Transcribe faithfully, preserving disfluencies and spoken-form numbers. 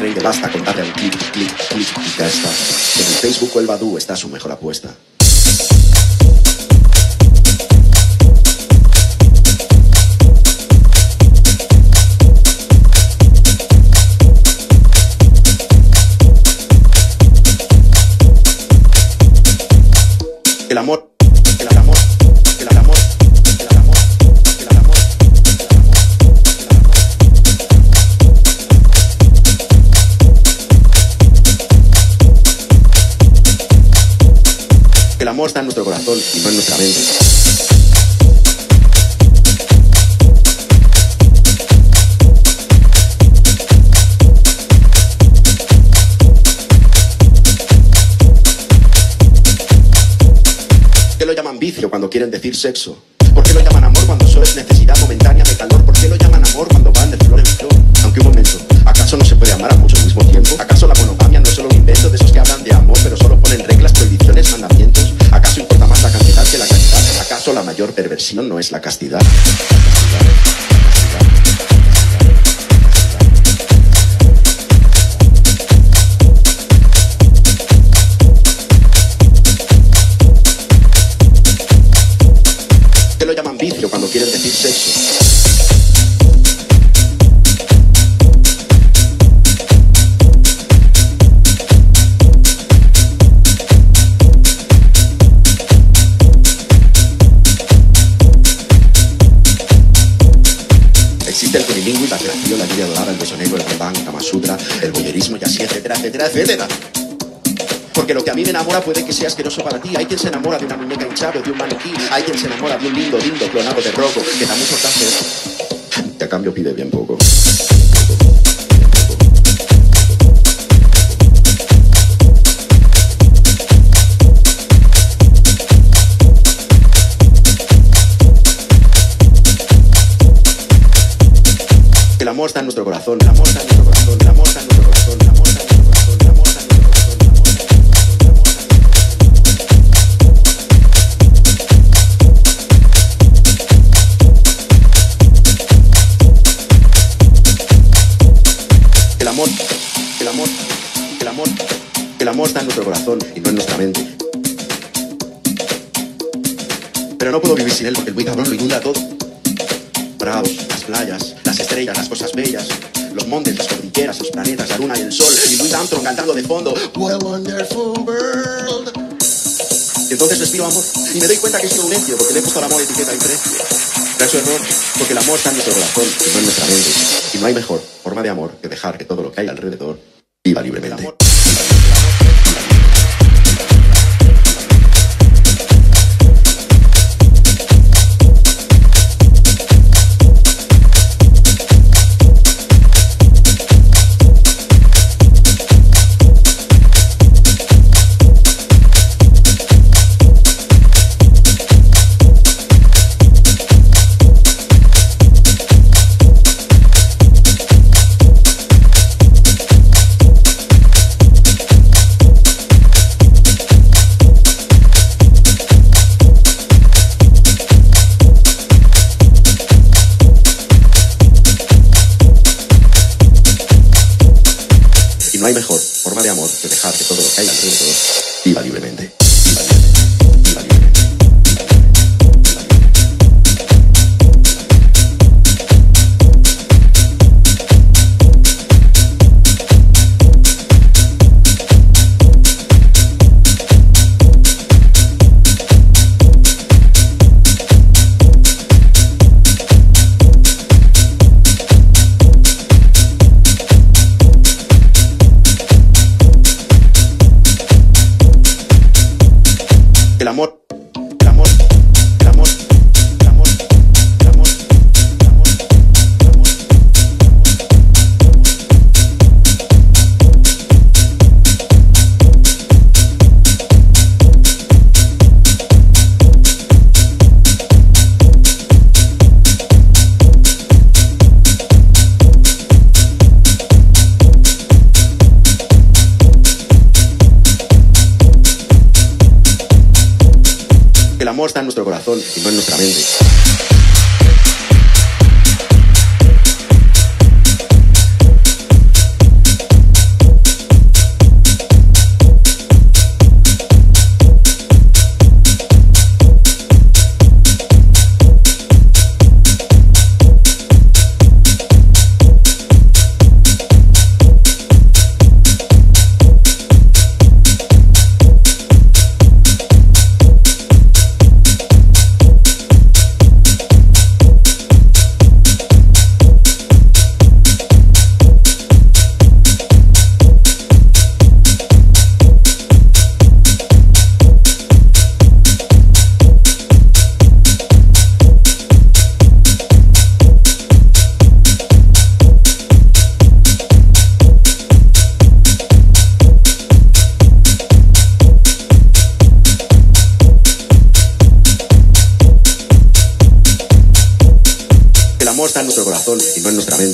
creen que basta con darle al clic, clic, clic y ya está. En el Facebook o el Badoo está su mejor apuesta. El amor, el amor, el amor, el amor, el amor, el amor está en nuestro corazón y no en nuestra mente. ¿Por qué lo llaman vicio cuando quieren decir sexo? ¿Por qué lo llaman amor cuando solo es necesidad momentánea de calor? ¿Por qué lo llaman amor cuando van de flor en flor? Aunque un momento, ¿acaso no se puede amar a muchos al mismo tiempo? ¿Acaso la monogamia no es solo un invento de esos que hablan de amor pero solo ponen reglas, prohibiciones, mandamientos? ¿Acaso importa más la cantidad que la calidad? ¿Acaso la mayor perversión no es la castidad? ¿Por qué lo llaman vicio cuando quieren decir sexo? Existe el trilingüe, la creación, la lluvia dorada, el beso negro, el rebán, Kama Sutra, el voyerismo y así, etcétera, etcétera, etcétera. Porque lo que a mí me enamora puede que sea asqueroso para ti. Hay quien se enamora de una muñeca hinchable o de un maniquí. Hay quien se enamora de un lindo, lindo clonado de Rocco, que da mucho placer y a cambio pide bien poco. El amor está en nuestro corazón, el amor está en nuestro corazón, el amor está en nuestro corazón, el amor está en nuestro corazón, el amor está en nuestro corazón. El amor, el amor, el amor, el amor está en nuestro corazón y no en nuestra mente. Pero no puedo vivir sin él porque el muy cabrón lo inunda todo. Prados, las playas, las estrellas, las cosas bellas, los montes, las cordilleras, los planetas, la luna y el sol, y Louis Armstrong cantando de fondo What a wonderful world. Y entonces respiro amor y me doy cuenta que he sido un necio porque le he puesto al amor etiqueta y precio. Pero eso es error, porque el amor está en nuestro corazón y no en nuestra mente. Y no hay mejor forma de amor que dejar que todo lo que hay alrededor viva libremente. No hay mejor forma de amor que dejar que todo lo que hay alrededor viva libremente. Viva libremente. Viva libremente. El amor, el amor, el amor, el amor, el amor, el amor, el amor. El amor está en nuestro corazón y no en nuestra mente. sol y no en nuestra mente.